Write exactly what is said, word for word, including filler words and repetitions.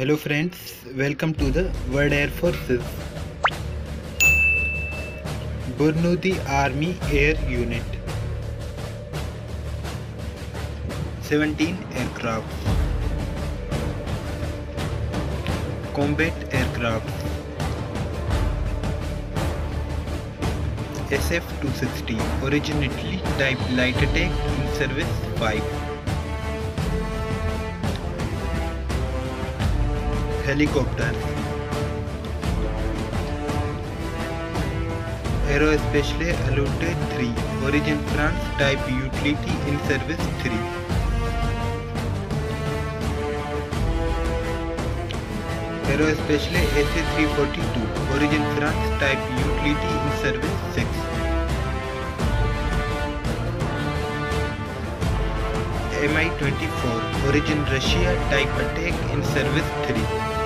Hello friends, welcome to the World Air Forces Burundi Army Air Unit. seventeen aircraft. Combat aircraft. S F two sixty, originally type light attack, in service five. Helicopters. Aerospatiale Unité three, origin France, type utility, in service three. Aerospatiale A C three forty-two, origin France, type utility, in service six. M I twenty-four, origin Russia, type attack, in service three.